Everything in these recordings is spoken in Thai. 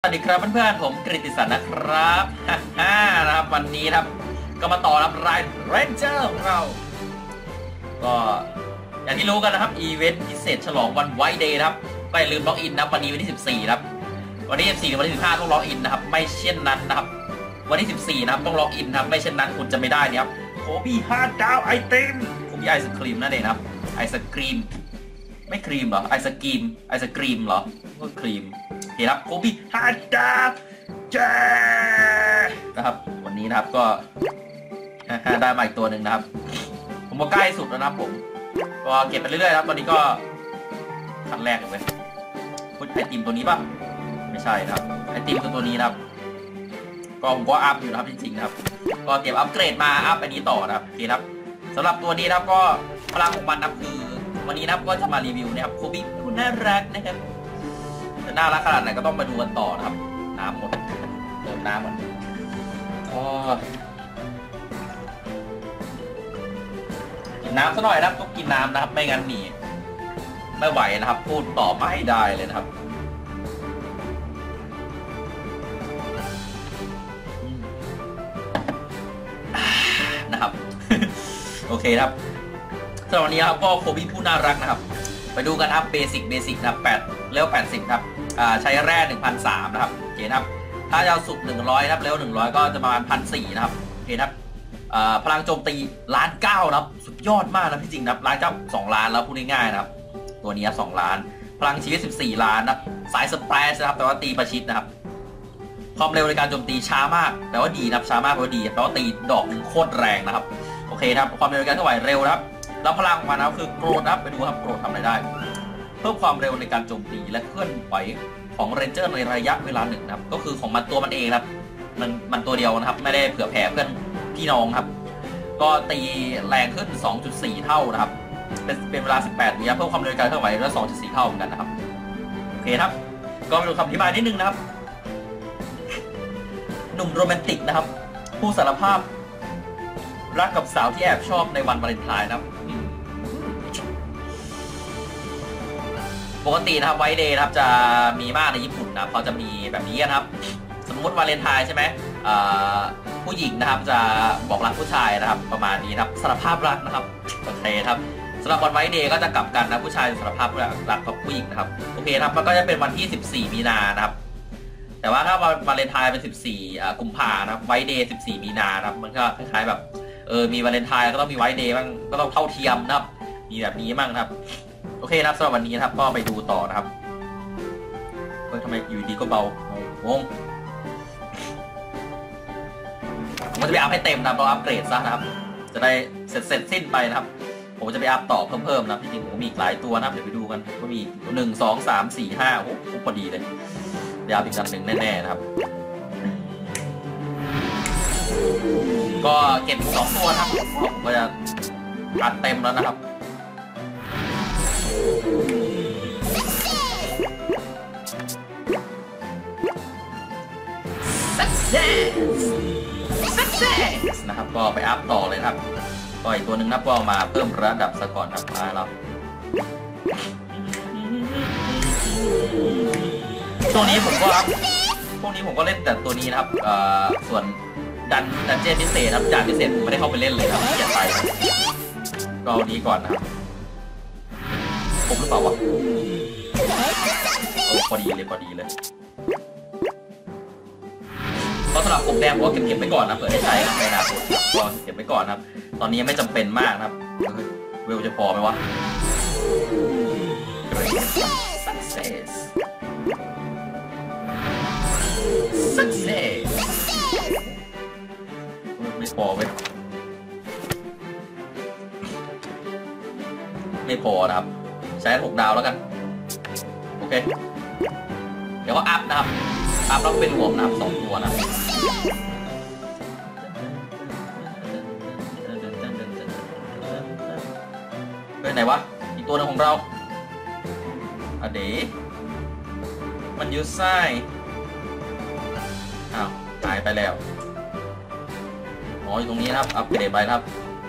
วัสดีครับเพื่อนๆผมกฤติศักดิ์นะครับนะครับวันนี้ครับก็มาต่อรับรายเรนเจอร์ของเราก็อย่างที่รู้กันนะครับอีเวนต์พิเศษฉลองวันไวท์เดย์นะครับก็อย่าลืมล็อกอินนะวันนี้วันที่14ครับวันที่14กับวันที่15ต้องล็อกอินนะครับไม่เช่นนั้นนะครับวันที่14นะครับต้องล็อกอินครับไม่เช่นนั้นคุณจะไม่ได้นะครับโคบี้5 ดาวไอติมโคบี้ไอศครีมนั่นเองครับไอศครีมไม่ครีมเหรอไอศกรีมเหรอก็ครีมโอเคครับโคบี้5 ดาวเจ้นะครับวันนี้นะครับก็ได้มาอีกตัวหนึ่งนะครับผมก็ใกล้สุดแล้วนะครับผมก็เก็บไปเรื่อยๆครับตอนนี้ก็ขั้นแรกเลยเว้ยไอติมตัวนี้ป่ะไม่ใช่นะครับไอติมตัวนี้นะครับก็ผมก็อัพอยู่นะครับจริงๆนะครับก็เตรียมอัปเกรดมาอัพอันนี้ต่อนะครับโอเคครับสำหรับตัวนี้นะครับก็พลังของมันนะครับคือวันนี้นะครับก็จะมารีวิวนะครับโคบี้คุณน่ารักนะครับจะน่ารักขนาดไหนก็ต้องมาดูกันต่อนะครับน้ำหมดเติมน้ำมันกินน้ำซะหน่อยนะครับต้องกินน้ำนะครับไม่งั้นหนีไม่ไหวนะครับพูดต่อไม่ได้เลยนะครับนะครับ โอเคครับสำหรับวันนี้ครับก็โคบี้ผู้น่ารักนะครับไปดูกันครับเบสิกนะครับ8เลเวล80ครับใช้แร่ 1,300 นะครับโอเคครับถ้าจะเอาสุด100ครับเลเวล100ก็จะประมาณ 1,400 นะครับโอเคครับพลังโจมตี1,900,000นะครับสุดยอดมากนะพี่จริงนะครับ1,900,000 2 ล้านแล้วพูดง่ายๆนะครับตัวนี้2 ล้านพลังชีวิต14 ล้านนะสายสเปรชนะครับแต่ว่าตีประชิดนะครับความเร็วในการโจมตีช้ามากแต่ว่าดีนะครับช้ามากแต่ว่าดีแต่ว่าตีดอกหนึ่งโคตรแรงนะครับโอเคครับความเร็วในการเคลื่อนไหวเร็วนะครับแล้วพลังของมันนะครับคือโกรธนะครับไปดูครับโกรธทำอะไรได้เพิ่มความเร็วในการโจมตีและเคลื่อนไหวของเรนเจอร์ในระยะเวลาหนึ่งนะครับก็คือของมันตัวมันเองครับมันตัวเดียวนะครับไม่ได้เผื่อแผ่เพื่อนพี่น้องครับก็ตีแรงขึ้น 2.4 เท่านะครับเป็นเวลา18 วิเพิ่มความเร็วในการเคลื่อนไหวและ 2.4 เท่าเหมือนกันนะครับโอเคครับก็มาดูคำอธิบายนิดนึงนะครับหนุ่มโรแมนติกนะครับผู้สารภาพรักกับสาวที่แอบชอบในวันวาเลนไทน์นะครับปกตินะครับไวท์เดย์นะครับจะมีมากในญี่ปุ่นนะเขาจะมีแบบนี้นะครับสมมติวาเลนไทน์ใช่ไหมผู้หญิงนะครับจะบอกรักผู้ชายนะครับประมาณนี้ครับสารภาพรักนะครับโอเคครับสำหรับวันไวท์เดย์ก็จะกลับกันนะผู้ชายสารภาพรักกับผู้หญิงนะครับโอเคครับมันก็จะเป็นวันที่14 มีนานะครับแต่ว่าถ้าวาเลนไทน์เป็น14 กุมภานะครับไวท์เดย์14 มีนานะครับมันก็คล้ายๆแบบมีวาเลนไทน์ก็ต้องมีไวท์เดย์บ้างก็ต้องเท่าเทียมนะครับมีแบบนี้บ้างครับโอเคนะครับสำหรับวันนี้นะครับก็ไปดูต่อนะครับทำไมอยู่ดีก็เบางงผมจะไปอัพให้เต็มนะเราอัพเกรดซะนะครับจะได้เสร็จสิ้นไปนะครับผมจะไปอัพต่อเพิ่มนะจริงๆผมมีอีกหลายตัวนะครับเดี๋ยวไปดูกันว่ามี1 2 3 4 5โอ้โหพอดีเลยเดี๋ยวอัพอีก1แน่ๆนะครับก็เก็บ2 ตัวครับผมก็จะอัดเต็มแล้วนะครับSuccess นะครับก็ไปอัพต่อเลยครับก็อีกตัวหนึ่งนะก็มาเพิ่มระดับสกอร์ครับมาแล้วช่วงนี้ผมก็อัพพวกนี้ผมก็เล่นแต่ตัวนี้นะครับส่วนดันเจี้ยนพิเศษครับด่านพิเศษผมไม่ได้เข้าไปเล่นเลยครับเกียดไปก็เอานี้ก่อนนะครับผมหรือเปล่าวะพอดีเลยก็สำหรับผมแดงผมก็เก็บไว้ก่อนนะเผื่อได้ใช้ในอนาคตก็เก็บไว้ก่อนนะครับตอนนี้ไม่จำเป็นมากนะครับเวลจะพอไหมวะ Success ไม่พอเว้ยไม่พอนะครับใช้6 ดาวแล้วกันโอเคเดี๋ยวก็อัพนะครับอัพแล้วเป็นรวมนะครับ2 ตัวนะเป็นไหนวะอีกตัวนึงของเราเด๋มันยูไซอ้าวหายไปแล้วอ๋ออยู่ตรงนี้นะครับอัพเกรดไปนะครับ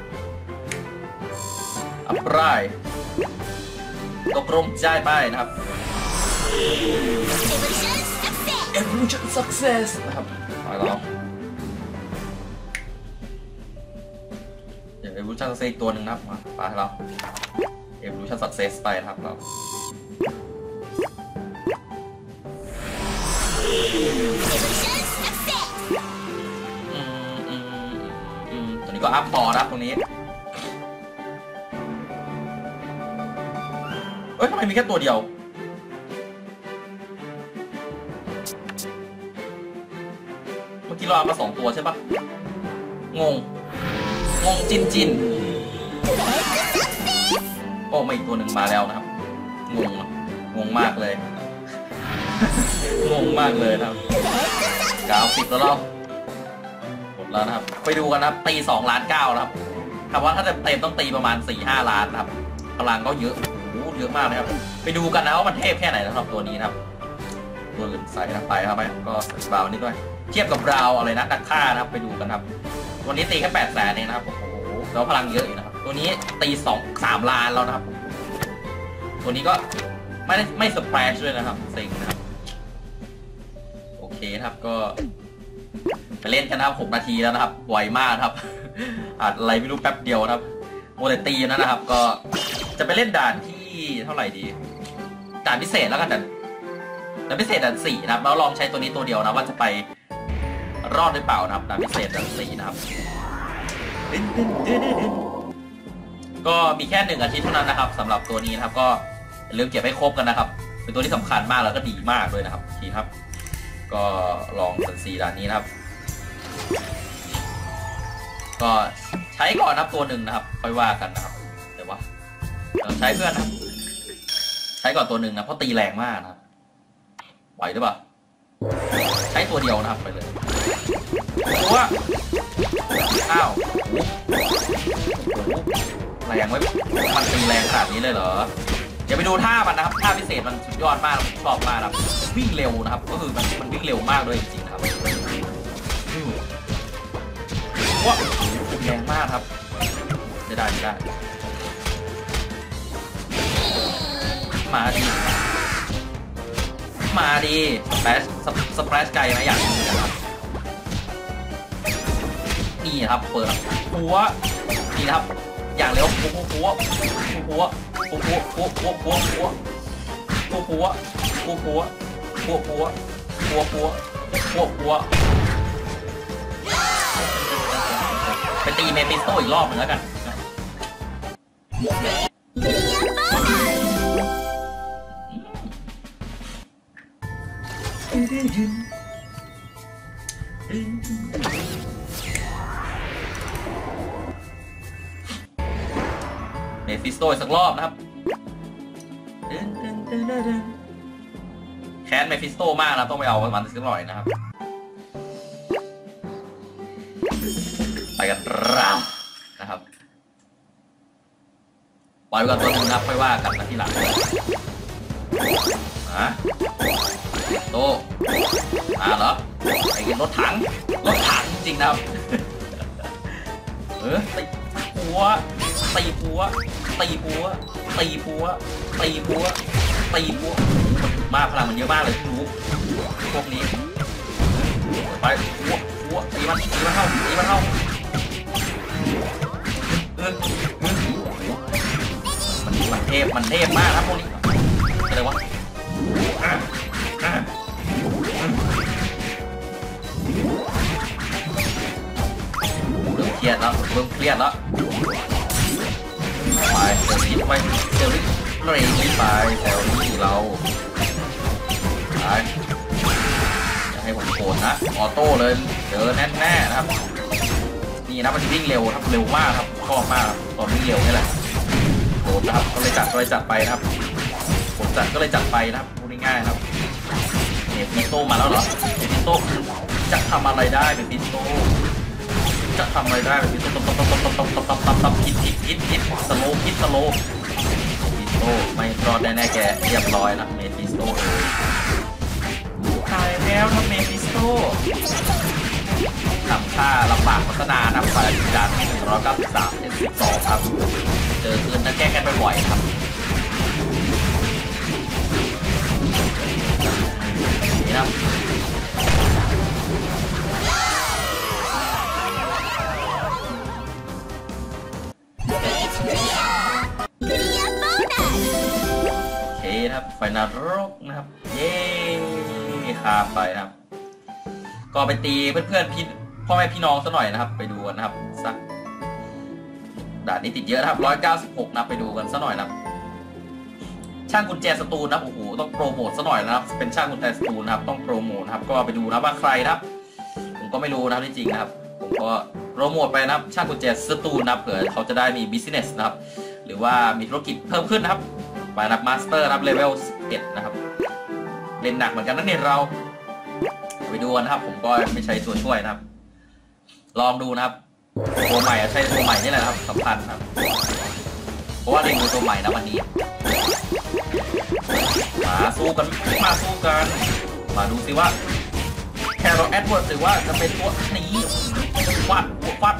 อัพไร่ตกลงใจไปนะครับ Evolution Success นะครับไปแล้วเดี๋ยว Evolution Success อีกตัวหนึ่งนะครับมาไปแล้ว Evolution Success ไปครับเราตัวนี้ก็อัพต่อนะครับตรงนี้เอ้ยทำไมมีแค่ตัวเดียวเมื่อกี้เราเอามา2ตัวใช่ปะงงจินโอ้มาอีกตัวหนึ่งมาแล้วนะครับงงมากเลย งงมากเลยนะครับ90แล้วเราหมดแล้วนะครับไปดูกันนะครับตี2.9 ล้านนะครับคำว่าถ้าจะเต็มต้องตีประมาณ 4-5 ล้านนะครับพลังก็เยอะเยอะมากนะครับไปดูกันนะว่ามันเทพแค่ไหนสำหรับตัวนี้นะครับตัวอื่นใส่นะไปครับไปก็บราวนี่ด้วยเทียบกับบราวอะไรนะนักฆ่านะครับไปดูกันครับตัวนี้ตีแค่800,000เองนะครับโอ้โหแล้วพลังเยอะอยู่นะครับตัวนี้ตี2-3 ล้านแล้วนะครับตัวนี้ก็ไม่สเปรชด้วยนะครับเซ็งนะครับโอเคครับก็ไปเล่นกันนะครับ6 นาทีแล้วนะครับไวมากครับอะไรไม่รู้แป๊บเดียวนะครับโมเดตีนะครับก็จะไปเล่นด่านที่เท่าไหร่ดีด่านพิเศษแล้วกันด่านพิเศษด่าน4นะครับแล้วลองใช้ตัวนี้ตัวเดียวนะว่าจะไปรอดหรือเปล่านะครับด่านพิเศษด่าน4นะครับก็มีแค่1 อาทิตย์เท่านั้นนะครับสำหรับตัวนี้นะครับก็อย่าลืมเก็บให้ครบกันนะครับเป็นตัวที่สำคัญมากแล้วก็ดีมากเลยนะครับทีครับก็ลองด่าน4ด่านนี้นะครับก็ใช้ก่อนนับตัวหนึ่งนะครับค่อยว่ากันนะครับเดี๋ยวว่าใช้เพื่อนนะใช้ก่อนตัวหนึ่งนะเพราะตีแรงมากนะครับไหวหรือเปล่าใช้ตัวเดียวนะครับไปเลยว่าอ้าวแรงไว้มันตีแรงขนาดนี้เลยเหรอเดี๋ยวไปดูท่ามันนะครับท่าพิเศษมันสุดยอดมากชอบมากครับวิ่งเร็วนะครับก็คือมันวิ่งเร็วมากด้วยจริงๆนะครับว้าแรงมากครับได้มาดีสเปรชไกลนะอย่างนี้นะครับนี่ครับเปิดหัวนี่นะครับอย่างเร็วหัวไปตีเมฟิสโตอีกรอบหนึ่งแล้วกันเมฟิสโตอีกสักรอบนะครับแค้นเมฟิสโตมากนะต้องไปเอามันสักหน่อยนะครับไปกันเรานะครับปล่อยกันตัวนึงนะค่อยว่ากันนะที่หลังโตเหรอไอ้รถถังจริงนะครับตีหัวมันถึงมากพลังมันเยอะมากเลยที่รู้พวกนี้ไปหัวตีมันเข้ามันเทพมากครับพวกนี้อะไรวะเริ่มเครียดแล้วไปเซลลี่เรนนี่ไปแซลลี่เราไปจะให้ผมโกรธนะออโต้เลยเจอแน่ๆนะครับนี่นะมันวิ่งเร็วครับเร็วมากครับชอบมากตอนวิ่งเร็วนี่แหละโกรธนะครับก็เลยจัดไปนะครับผมก็เลยจัดไปนะครับพูดง่ายๆครับเนฟิโตมาแล้วเหรอเนฟิโตจะทำอะไรได้เป็นฟิโตจะทำอะไรได้เป็นฟิโตคิดสโลฟิโตไม่รอดแน่ๆแกเรียบร้อยนะเมฟิสโตตายแล้วนะเมฟิสโตทำท่าลำบากพัฒนานะฝ่ายการที่193 S12 ครับเจอคืนนะแก้กันบ่อยๆครับนี่นะโอเคครับไฟนรกนะครับเย้ข้ามไปนะครับก็ไปตีเพื่อนๆพี่พ่อแม่พี่น้องซะหน่อยนะครับไปดูกันนะครับสักด่านนี้ติดเยอะนะครับ196นะไปดูกันซะหน่อยนะครับช่างกุญแจสตูลนะโอ้โหต้องโปรโมทซะหน่อยนะครับเป็นช่างกุญแจสตูลนะครับต้องโปรโมทนะครับก็ไปดูนะว่าใครนะครับผมก็ไม่รู้นะที่จริงนะครับผมก็โปรโมทไปนะครับช่างกุญแจสตูลนะเผื่อเขาจะได้มีบิสเนสนะครับหรือว่ามีธุรกิจเพิ่มขึ้นนะครับไปนะครับมาสเตอร์นะครับเลเวล11นะครับเล่นหนักเหมือนกันนะเนี่ยเราไปดูกันนะครับผมก็ไม่ใช้ตัวช่วยนะครับลองดูนะครับตัวใหม่ใช้ตัวใหม่นี่แหละครับสำคัญครับเพราะว่าเรียนรู้ตัวใหม่นะวันนี้มาสู้กันมาดูสิว่าแคโรแอดเวิร์ดหรือว่าจะเป็นตัวนี้ฟาด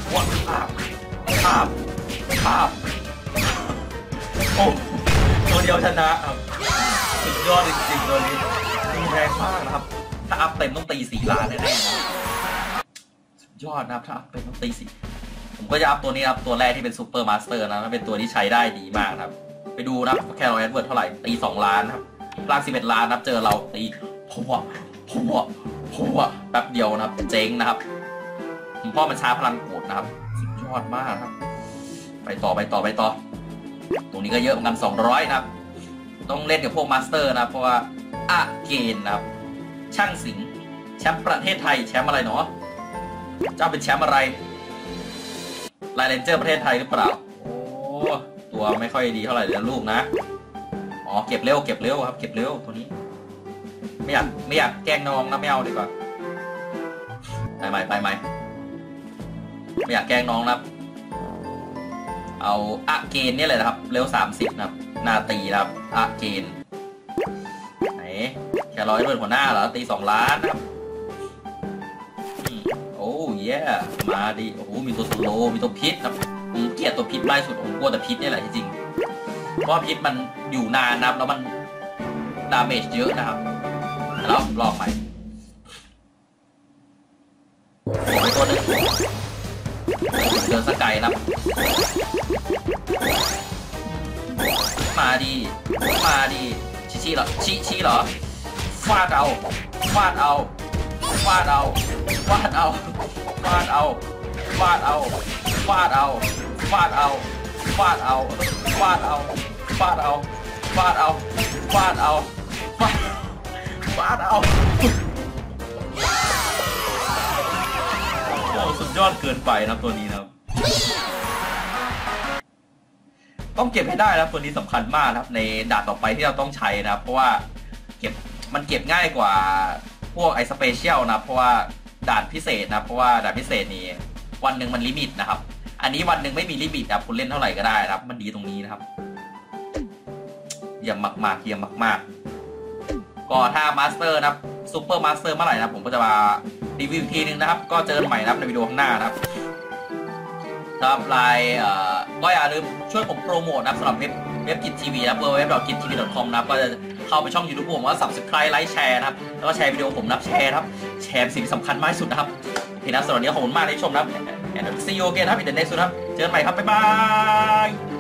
ข้ามโอ้ตัวเดียวชนะครับสุดยอดจริงๆตัวนี้ตีแรงมากนะครับถ้าอัพเต็มต้องตี4 ล้านแน่ๆนะสุดยอดนะครับถ้าอัพเต็มต้องตี4ผมก็จะอัพตัวนี้ครับตัวแรกที่เป็นซูเปอร์มาสเตอร์นะเป็นตัวที่ใช้ได้ดีมากครับไปดูนะแคโรแอดเวิร์ดเท่าไหร่ตี2 ล้านครับล่าง11 ล้านนะครับเจอเราตีผมว่าแป๊บเดียวนะครับเจ๊งนะครับผมพ่อมันช้าพลังโกรธนะครับสุดยอดมากครับไปต่อตรงนี้ก็เยอะเหมือนกัน200นะครับต้องเล่นกับพวกมาสเตอร์นะเพราะว่าอะเกนนะครับช่างสิงแชมป์ประเทศไทยแชมป์อะไรเนาะเจ้าเป็นแชมป์อะไรไลน์เรนเจอร์ประเทศไทยหรือเปล่าโอ้ตัวไม่ค่อยดีเท่าไหร่เลยลูกนะอ๋อเก็บเร็วครับเก็บเร็วตัวนี้ไม่อยากแกล้งน้องนะไม่เอาดีกว่าไปใหม่ไม่อยากแกล้งน้องนะเอาอะเกนนี่เลยนะครับเร็ว30นะครับนาตีนะครับอะเกนไหนแค่100หัวหน้าเหรอตี2 ล้านนะครับโอ้ยมาดิโอ้โหมีตัวสโลมีตัวพิษครับผมเกลียดตัวพิษมากสุดผมกลัวแต่พิษนี่แหละจริงเพราะพิษมันอยู่นานนะครับแล้วมันดาเมจเยอะนะครับแล้วผมลองใหม่ตัวนึงเดินสกายนะครับมาดีชี้เหรอชี้เหรอฟาดเอาโอ้สุดยอดเกินไปนะตัวนี้นะครับต้องเก็บให้ได้นะตัวนี้สำคัญมากนะครับในด่านต่อไปที่เราต้องใช้นะครับเพราะว่ามันเก็บง่ายกว่าพวกไอสเปเชียลนะเพราะว่าด่านพิเศษนะเพราะว่าด่านพิเศษนี้วันหนึ่งมันลิมิตนะครับอันนี้วันหนึ่งไม่มีลิมิตครับคุณเล่นเท่าไหร่ก็ได้นะครับมันดีตรงนี้นะครับเยี่ยมมากก็ถ้ามาสเตอร์นะครับซูเปอร์มาสเตอร์เมื่อไหร่นะผมก็จะมารีวิวทีนึงนะครับก็เจอกันใหม่นะครับในวิดีโอข้างหน้านะครับสำหรับไลน์ก็อย่าลืมช่วยผมโปรโมทนะครับสำหรับเว็บกิจทีวีนะwww.gittv.com นะครับก็จะเข้าไปช่อง YouTube ผมว่า Subscribe ไลค์แชร์นะครับแล้วก็แชร์วิดีโอผมนะแชร์ครับแชร์สิ่งสำคัญมากที่สุดนะครับโอเคนะสำหรับวันนี้ขอบคุณมากที่ชมนะครับ and see you again ครับ in the next ครับเจอกันใหม่ครับบ๊ายบาย